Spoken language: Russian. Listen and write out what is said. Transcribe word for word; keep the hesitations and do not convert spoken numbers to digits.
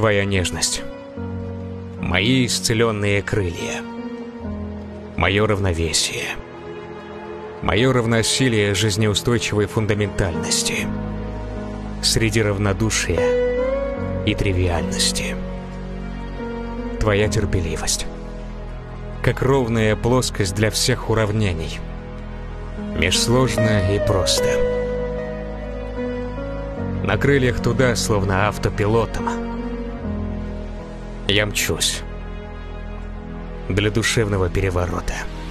Твоя нежность. Мои исцеленные крылья. Мое равновесие. Мое равносилие жизнеустойчивой фундаментальности среди равнодушия и тривиальности. Твоя терпеливость. Как ровная плоскость для всех уравнений. Межсложно и просто. На крыльях туда, словно автопилотом, я мчусь для душевного переворота.